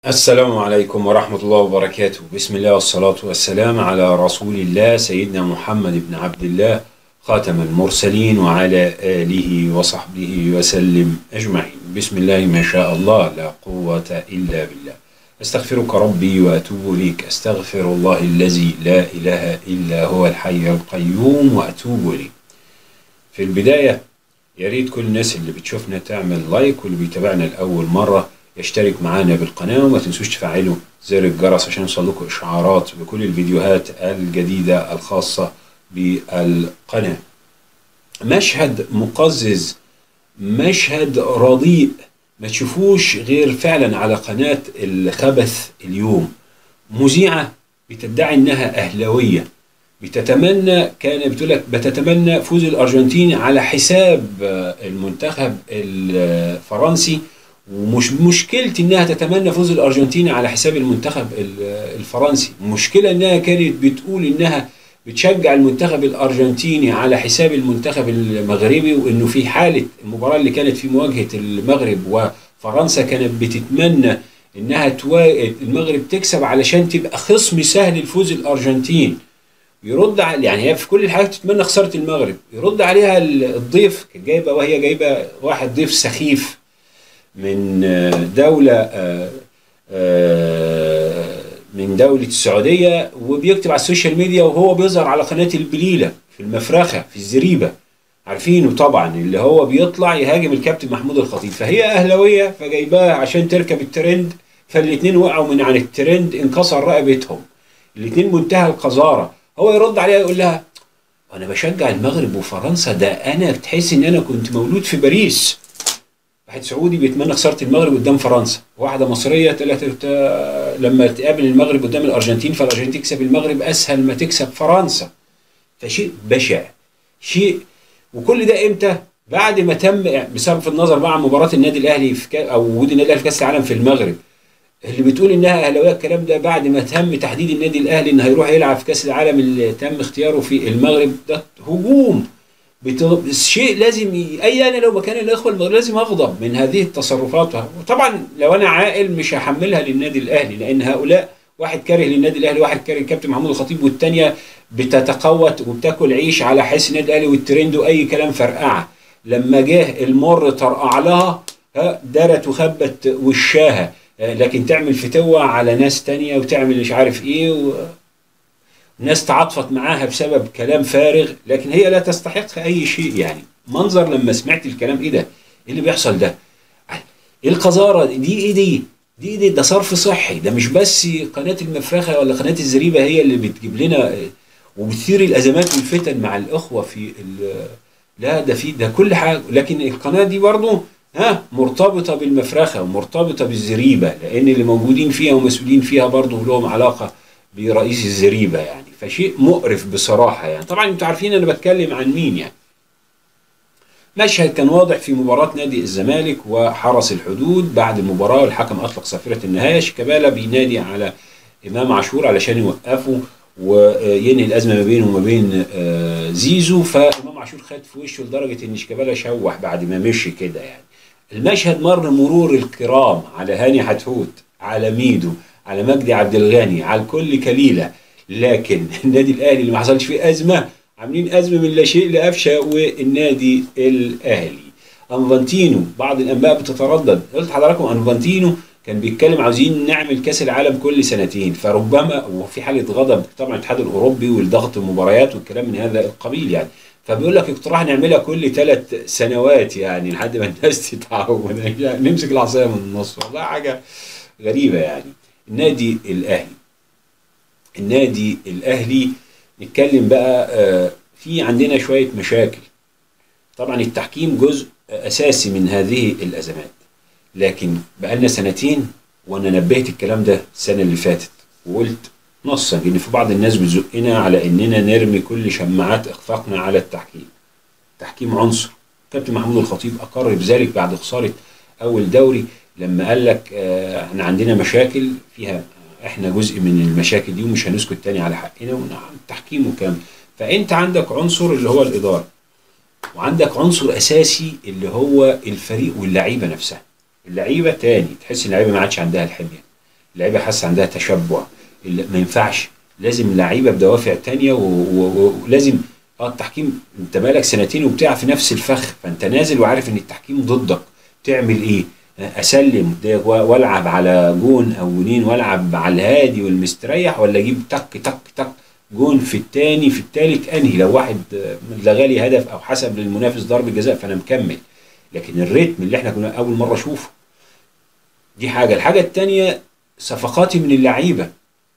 السلام عليكم ورحمة الله وبركاته. بسم الله والصلاة والسلام على رسول الله سيدنا محمد بن عبد الله خاتم المرسلين وعلى آله وصحبه وسلم أجمعين. بسم الله ما شاء الله لا قوة إلا بالله. أستغفرك ربي وأتوب إليك. أستغفر الله الذي لا إله إلا هو الحي القيوم وأتوب إليه. في البداية يا ريت كل الناس اللي بتشوفنا تعمل لايك، واللي بيتابعنا لأول مرة يشترك معانا بالقناة، وما تنسوش تفعلوا زر الجرس عشان يوصلكوا إشعارات بكل الفيديوهات الجديدة الخاصة بالقناة. مشهد مقزز، مشهد رديء ما تشوفوش غير فعلا على قناة الخبث اليوم. مذيعة بتدعي انها اهلاوية، بتتمنى فوز الارجنتين على حساب المنتخب الفرنسي. ومش مشكلتي انها تتمنى فوز الارجنتين على حساب المنتخب الفرنسي، المشكلة انها كانت بتقول انها بتشجع المنتخب الارجنتيني على حساب المنتخب المغربي، وانه في حالة المباراة اللي كانت في مواجهة المغرب وفرنسا كانت بتتمنى انها المغرب تكسب علشان تبقى خصم سهل لفوز الارجنتين. يرد يعني هي في كل الحالات تتمنى خسارة المغرب. يرد عليها الضيف، وهي جايبة واحد ضيف سخيف من دولة السعودية، وبيكتب على السوشيال ميديا وهو بيظهر على قناة البليلة في المفرخة في الزريبة، عارفينه طبعا، اللي هو بيطلع يهاجم الكابتن محمود الخطيب. فهي أهلاوية فجايباها عشان تركب الترند، فالاتنين وقعوا من عن الترند، انكسر رقبتهم الاتنين منتهى القذارة. هو يرد عليها يقول لها أنا بشجع المغرب وفرنسا، ده أنا تحس إن أنا كنت مولود في باريس. واحد سعودي بيتمنى خسارة المغرب قدام فرنسا، واحدة مصرية لما تقابل المغرب قدام الأرجنتين فالأرجنتين تكسب المغرب أسهل ما تكسب فرنسا. فشيء بشع، شيء. وكل ده إمتى؟ بعد ما تم، بصرف النظر بقى عن مباراة النادي الأهلي أو وجود النادي الأهلي في كأس العالم في المغرب، اللي بتقول إنها أهلاوية الكلام ده بعد ما تم تحديد النادي الأهلي إن هيروح يلعب في كأس العالم اللي تم اختياره في المغرب. ده هجوم، شيء لازم انا لو مكان الاخوه المغرب لازم اغضب من هذه التصرفات. وطبعا لو انا عاقل مش هحملها للنادي الاهلي، لان هؤلاء واحد كاره للنادي الاهلي، واحد كاره الكابتن محمود الخطيب، والثانيه بتتقوت وبتاكل عيش على حس النادي الاهلي والترند واي كلام فرقعه. لما جه المر طرقع لها درت وخبت وشاها، لكن تعمل فتوه على ناس ثانيه وتعمل مش عارف ايه ناس تعاطفت معاها بسبب كلام فارغ، لكن هي لا تستحق اي شيء. يعني منظر لما سمعت الكلام، ايه ده؟ ايه اللي بيحصل ده؟ ايه القذاره دي؟ ايه دي؟ ده صرف صحي. ده مش بس قناه المفرخه ولا قناه الزريبه هي اللي بتجيب لنا وبتثير الازمات والفتن مع الاخوه في لا، ده كل حاجه. لكن القناه دي برضه مرتبطه بالمفرخه ومرتبطه بالزريبه، لان اللي موجودين فيها ومسؤولين فيها برضه لهم علاقه برئيس الزريبة. يعني فشيء مقرف بصراحة. يعني طبعا انتوا عارفين انا بتكلم عن مين. يعني مشهد كان واضح في مباراة نادي الزمالك وحرس الحدود. بعد المباراة الحكم اطلق صافرة النهاية، شيكابالا بينادي على امام عاشور علشان يوقفه وينهي الازمة ما بينه وما بين زيزو. فامام عاشور خد في وشه لدرجة ان شيكابالا شوح بعد ما مشي كده. يعني المشهد مر مرور الكرام على هاني حتحوت، على ميدو، على مجدي عبد الغني، على الكل كليلة. لكن النادي الاهلي اللي ما حصلش فيه ازمه، عاملين ازمه من لا شيء لقفشه. والنادي الاهلي انفانتينو، بعض الانباء بتتردد، قلت لحضراتكم انفانتينو كان بيتكلم عاوزين نعمل كاس العالم كل سنتين، فربما وفي حاله غضب طبعا الاتحاد الاوروبي والضغط المباريات والكلام من هذا القبيل. يعني فبيقول لك اقتراح نعملها كل 3 سنوات، يعني لحد ما الناس تتعود، يعني نمسك العصايه من النص. والله حاجه غريبه. يعني النادي الأهلي نتكلم بقى. في عندنا شوية مشاكل. طبعا التحكيم جزء أساسي من هذه الأزمات، لكن بقالنا سنتين وأنا نبهت الكلام ده السنة اللي فاتت، وقلت نصا إن في بعض الناس بتزقنا على إننا نرمي كل شماعات إخفاقنا على التحكيم. التحكيم عنصر. كابتن محمود الخطيب أقر بذلك بعد خسارة أول دوري، لما قال لك احنا عندنا مشاكل فيها، احنا جزء من المشاكل دي ومش هنسكت تاني على حقنا والتحكيم والكلام. فانت عندك عنصر اللي هو الاداره، وعندك عنصر اساسي اللي هو الفريق واللعيبه نفسها. اللعيبه تاني تحس ان اللعيبه ما عادش عندها الحميه، اللعيبه حاسه عندها تشبع. ما ينفعش، لازم لعيبه بدوافع تانية ولازم التحكيم. انت بقالك سنتين وبتاع في نفس الفخ، فانت نازل وعارف ان التحكيم ضدك. تعمل ايه؟ اسلم والعب على جون او جونين والعب على الهادي والمستريح، ولا اجيب تك تك تك جون في الثاني في الثالث، انهي لو واحد لغالي هدف او حسب للمنافس ضربه جزاء فانا مكمل. لكن الريتم اللي احنا كنا اول مره اشوفه، دي حاجه. الحاجه الثانيه صفقاتي من اللعيبه.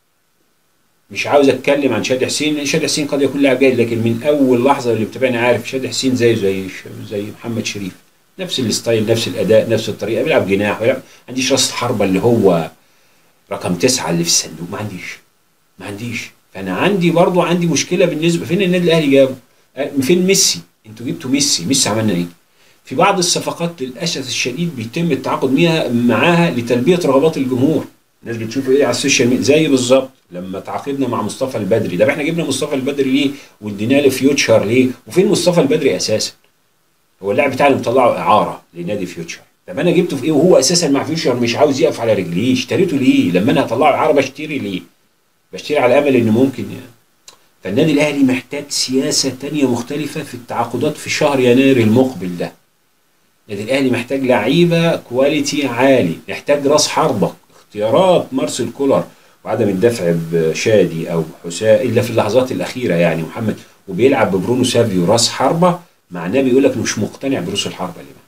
مش عاوز اتكلم عن شادي حسين، شادي حسين قد يكون لاعب جيد، لكن من اول لحظه اللي بتابعني عارف شادي حسين زي محمد شريف، نفس الستايل نفس الاداء نفس الطريقه، بيلعب جناح ما عنديش راس الحربه اللي هو رقم 9 اللي في الصندوق، ما عنديش. فانا عندي مشكله بالنسبه فين النادي الاهلي جابه؟ فين ميسي؟ انتوا جبتوا ميسي عملنا ايه؟ في بعض الصفقات للاسف الشديد بيتم التعاقد معاها لتلبيه رغبات الجمهور. الناس بتشوف ايه على السوشيال ميديا، زي بالظبط لما تعاقدنا مع مصطفى البدري. ده احنا جبنا مصطفى البدري ليه واديناه لفيوتشر ليه؟ وفين مصطفى البدري اساسا؟ هو اللاعب بتاعنا مطلعه اعاره لنادي فيوتشر. طب انا جبته في ايه وهو اساسا مع فيوتشر مش عاوز يقف على رجليه؟ اشتريته ليه؟ لما انا هطلعه اعاره بشتري ليه؟ بشتري على امل انه ممكن يعني. فالنادي الاهلي محتاج سياسه تانية مختلفه في التعاقدات في شهر يناير المقبل ده. النادي الاهلي محتاج لعيبه كواليتي عالي، محتاج راس حربه. اختيارات مارسيل كولر وعدم الدفع بشادي او حسام الا في اللحظات الاخيره يعني محمد، وبيلعب ببرونو سافيو راس حربه، معناه بيقول لك مش مقتنع بروس الحربه اللي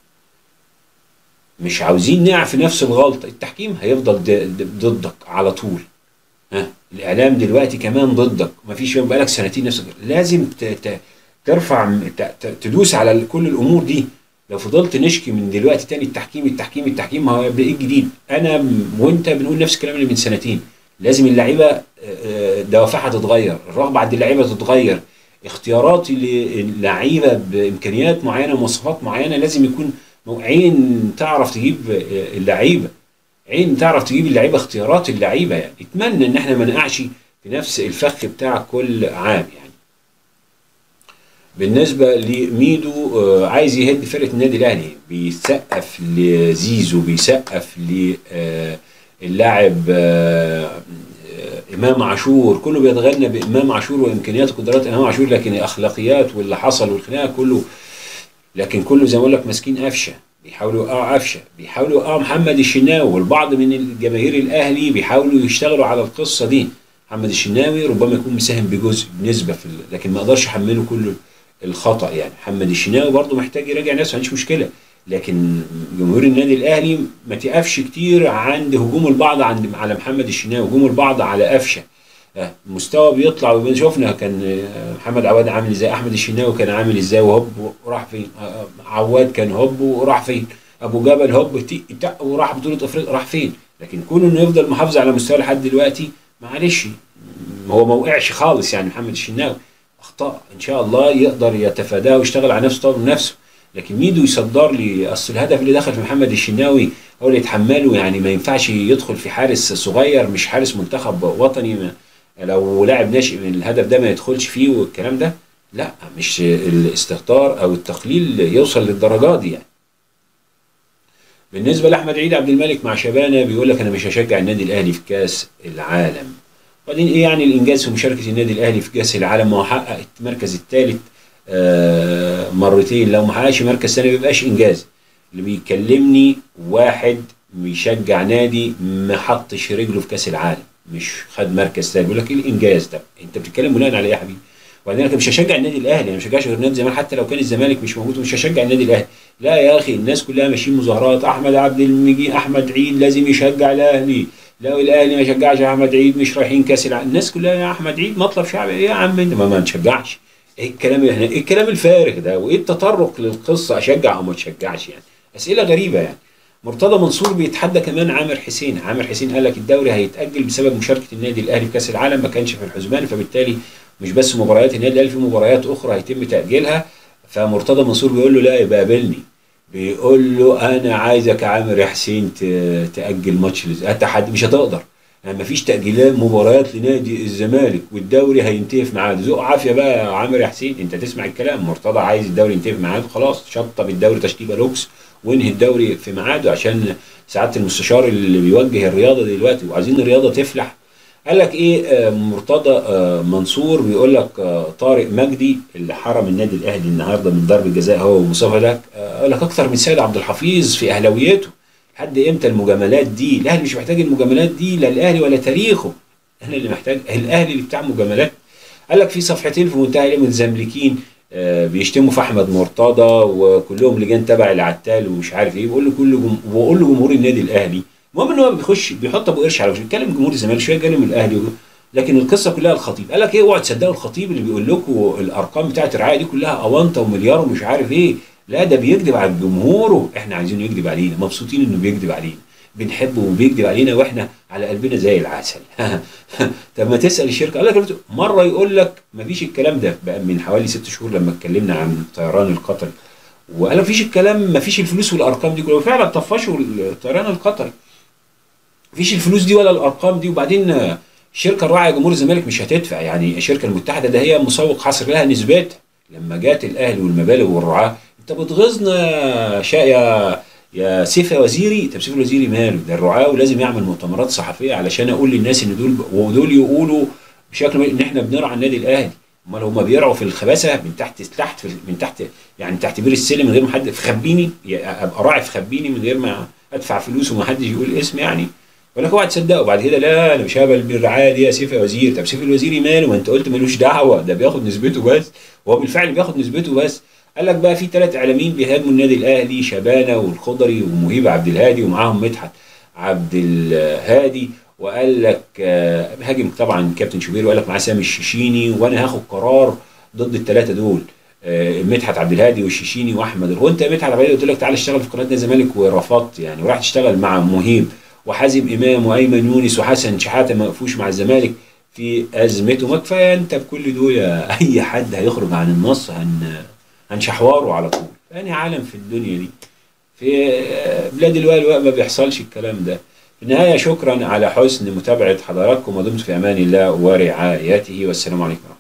مش عاوزين نقع في نفس الغلطه. التحكيم هيفضل ضدك على طول، الاعلام دلوقتي كمان ضدك، مفيش بقالك سنتين نفسك. لازم ترفع تدوس على كل الامور دي. لو فضلت نشكي من دلوقتي تاني التحكيم ما هو ايه الجديد؟ انا وانت بنقول نفس الكلام اللي من سنتين. لازم اللعيبه دوافعها تتغير، الرغبه عند اللعيبه تتغير، اختياراتي للعيبه بامكانيات معينه ومواصفات معينه لازم يكون عين تعرف تجيب اللعيبه، اختيارات اللعيبه يعني. اتمنى ان احنا ما نقعش في نفس الفخ بتاع كل عام يعني. بالنسبه لميدو عايز يهد فرقه النادي الاهلي، بيسقف لزيزو، بيسقف للاعب امام عاشور، كله بيتغنى بامام عاشور وامكانيات وقدرات امام عاشور، لكن الاخلاقيات واللي حصل والخناقه كله، لكن كله زي ما اقول لك ماسكين قفشه، بيحاولوا يوقعوا قفشه، بيحاولوا يوقعوا محمد الشناوي، والبعض من الجماهير الاهلي بيحاولوا يشتغلوا على القصه دي. محمد الشناوي ربما يكون مساهم بجزء بنسبه لكن ما اقدرش احمله كل الخطا يعني. محمد الشناوي برضه محتاج يراجع نفسه، ما عنديش مشكله، لكن جمهور النادي الاهلي ما تقفش كتير عند هجوم البعض على محمد الشناوي، هجوم البعض على قفشه. مستوى بيطلع، شفنا كان محمد عواد عامل ازاي، احمد الشناوي كان عامل ازاي وهوب وراح فين، عواد كان هوب وراح فين، ابو جبل هوب تق وراح بطوله افريقيا راح فين. لكن كونه انه يفضل محافظ على مستوى لحد دلوقتي معلش، هو ما وقعش خالص يعني. محمد الشناوي اخطاء ان شاء الله يقدر يتفاداها ويشتغل على نفسه طور نفسه، لكن ميدو يصدر لي اصل الهدف اللي دخل في محمد الشناوي هو اللي يتحمله يعني. ما ينفعش يدخل في حارس صغير مش حارس منتخب وطني، لو لاعب ناشئ من الهدف ده ما يدخلش فيه والكلام ده، لا مش الاستهتار او التقليل يوصل للدرجات دي يعني. بالنسبه لاحمد عيد عبد الملك مع شبانه بيقول لك انا مش هشجع النادي الاهلي في كاس العالم. وبعدين ايه يعني الانجاز في مشاركه النادي الاهلي في كاس العالم؟ ما هو حقق المركز الثالث مرتين، لو ما حققش مركز ثاني ما بيبقاش انجاز. اللي بيكلمني واحد بيشجع نادي ما حطش رجله في كاس العالم، مش خد مركز ثاني، بيقول لك ايه الانجاز ده؟ انت بتتكلم بناء على ايه يا حبيبي؟ وبعدين انا مش هشجع النادي الاهلي، انا مش هشجعش غير نادي الزمالك، حتى لو كان الزمالك مش موجود مش هشجع النادي الاهلي. لا يا اخي، الناس كلها ماشيين مظاهرات، احمد عبد المجيد احمد عيد لازم يشجع الاهلي، لو الاهلي ما شجعش احمد عيد مش رايحين كاس العالم. الناس كلها يا احمد عيد مطلب شعبي، ايه يا عم انت ما نشجعش؟ ايه الكلام ايه الكلام الفارغ ده؟ وايه التطرق للقصه اشجع او ما اشجعش يعني؟ اسئله غريبه يعني. مرتضى منصور بيتحدى كمان عامر حسين قال لك الدوري هيتاجل بسبب مشاركه النادي الاهلي في كاس العالم، ما كانش في الحسبان، فبالتالي مش بس مباريات النادي الاهلي، في مباريات اخرى هيتم تاجيلها. فمرتضى منصور بيقول له لا يبقى قابلني، بيقول له انا عايزك يا عامر يا حسين تاجل ماتش التحدي، مش هتقدر يعني، مفيش تاجيلات مباريات لنادي الزمالك والدوري هينتهي في ميعاده. ذوق عافيه بقى يا عامر يا حسين، انت تسمع الكلام، مرتضى عايز الدوري ينتهي في ميعاده خلاص، شطب الدوري تشطيبه لوكس وانهي الدوري في ميعاده، عشان سعاده المستشار اللي بيوجه الرياضه دلوقتي وعايزين الرياضه تفلح. قال لك ايه؟ مرتضى منصور بيقول لك طارق مجدي اللي حرم النادي الاهلي النهارده من ضربه جزاء هو ومصطفى لك، قال لك اكتر من سيد عبد الحفيظ في اهلاويته. لحد امتى المجاملات دي؟ الاهلي مش محتاج المجاملات دي، لا الاهلي ولا تاريخه، احنا اللي محتاج الاهلي اللي بتاع مجاملات. قال لك في صفحتين في منتهى العلم متزملكين بيشتموا في احمد مرتضى وكلهم لجان تبع العتال ومش عارف ايه، بيقول له بيقول له جمهور النادي الاهلي. المهم ان هو بيخش بيحط ابو قرش على وشه، بيتكلم جمهور الزمالك شويه، يتكلم الاهلي، لكن القصه كلها الخطيب. قال لك ايه؟ اوعوا تصدقوا الخطيب اللي بيقول لكم الارقام بتاعه الرعايه دي كلها اونطه ومليار ومش عارف ايه. لا ده بيكذب على جمهوره، احنا عايزينه يكذب علينا، مبسوطين انه بيكذب علينا، بنحبه وبيكذب علينا واحنا على قلبنا زي العسل. طب ما تسال الشركه. قال لك مره يقول لك ما فيش الكلام ده، بقى من حوالي 6 شهور لما اتكلمنا عن الطيران القطري، وقال ما فيش الكلام، ما فيش الفلوس والارقام دي كلها، وفعلا طفشوا الطيران القطري. ما فيش الفلوس دي ولا الارقام دي. وبعدين الشركه الراعيه جمهور الزمالك مش هتدفع، يعني الشركه المتحده ده هي مسوق حصر لها نسبتها. لما جات الاهلي والمبالغ والرعاه، انت بتغيظنا يا سيف يا وزيري. طب سيف الوزيري ماله؟ ده الرعاه ولازم يعمل مؤتمرات صحفيه علشان اقول للناس ان دول ودول يقولوا بشكل ان احنا بنرعى النادي الاهلي. امال هم بيرعوا في الخباثه من تحت لتحت، من تحت يعني تحت بير السلم من غير ما حد في خبيني، ابقى راعي في خبيني من غير ما ادفع فلوس وما حدش يقول اسم يعني. ولا اوعى تصدقوا بعد كده، لا انا مش هقبل بالرعايه دي يا سيف يا وزير. طب سيف الوزيري ماله؟ ما انت قلت ملوش دعوه، ده بياخد نسبته بس، وهو بالفعل بياخد نسبته بس. قال لك بقى في 3 اعلاميين بيهاجموا النادي الاهلي، شبانه والخضري ومهيب عبد الهادي ومعاهم مدحت عبد الهادي. وقال لك هاجم طبعا كابتن شوبير، وقال لك معاه سامي الشيشيني، وانا هاخد قرار ضد ال3 دول، مدحت عبد الهادي والشيشيني واحمد. هو انت مدحت عبد الهادي قلت لك تعالى اشتغل في قناه نادي الزمالك ورفضت يعني، وراح تشتغل مع مهيب وحازم امام وايمن يونس وحسن شحاته ما وقفوش مع الزمالك في ازمته. ما كفايه انت بكل دول، اي حد هيخرج عن النص هنشحواره على طول. يعني عالم في الدنيا دي، في بلاد الوالواء ما بيحصلش الكلام ده. في النهايه شكرا على حسن متابعه حضراتكم، ودمتم في امان الله ورعايته، والسلام عليكم ورحمه الله.